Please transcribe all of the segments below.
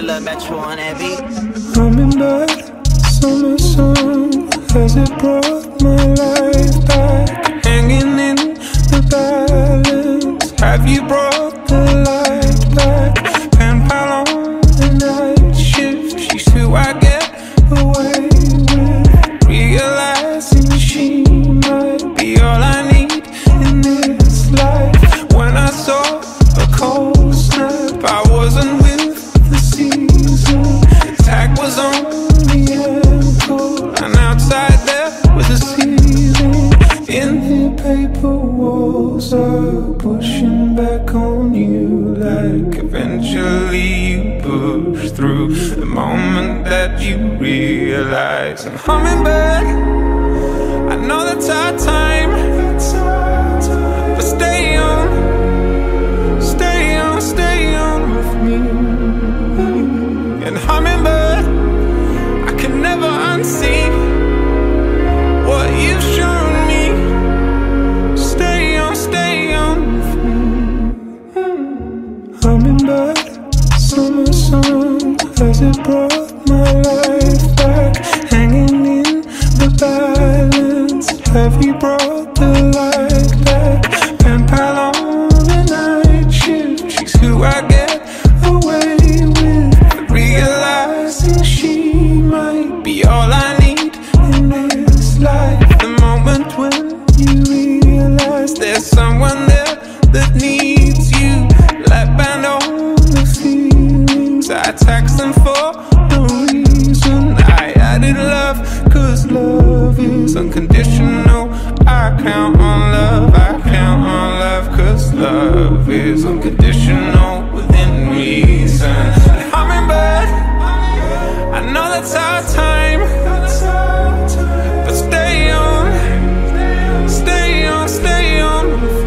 little metro on that beat. Hummingbird, summer song, has it brought my life back? Hanging in the balance, have you brought the light back? Pen pal on the night shift, she's who I get away with. Realizing she might be all I need in this life. When I saw a cold snap, I wasn't with the season. The tag was on the ankle, and outside there was a ceiling. In the paper walls are pushing back on you, like eventually you push through the moment that you realize. And hummingbird, I know that's our time, but stay on, stay on, stay on with me. And hummingbird, I can never unsee what you've shown me. Stay on with me. Hummingbird, summer song, has it brought my life back? Hanging in the balance, have you brought the light back? Pen pal on the night shift, she's who I get away with. Realizing she might be all I need in this life. The moment when you realize there's someone there that needs you. Let band on the feelings, I text them for no reason. I added love, cause love is unconditional. I count on love, I count on love, cause love is unconditional within reason. And hummingbird, I know that's our time, but stay on, stay on, stay on with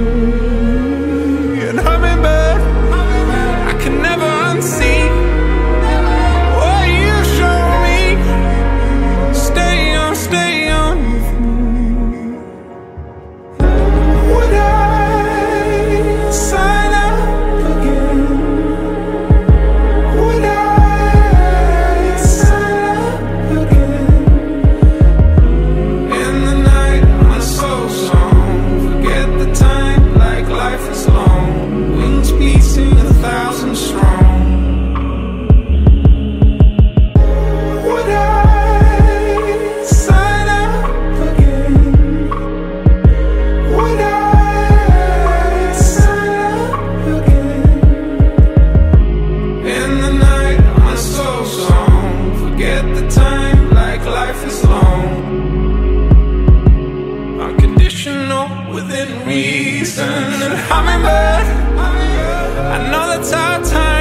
me. And hummingbird, I can never unsee what you show me. Stay on with me. Would I sign up again? Would I sign up again? In the night on a soul song, forget the time like life is long. Wings beating 1,000 strong. Would I sign up again? Would I sign up again? In the night on a soul song, forget the time like life is long. Unconditional within reason. And hummingbird, I know that's our time.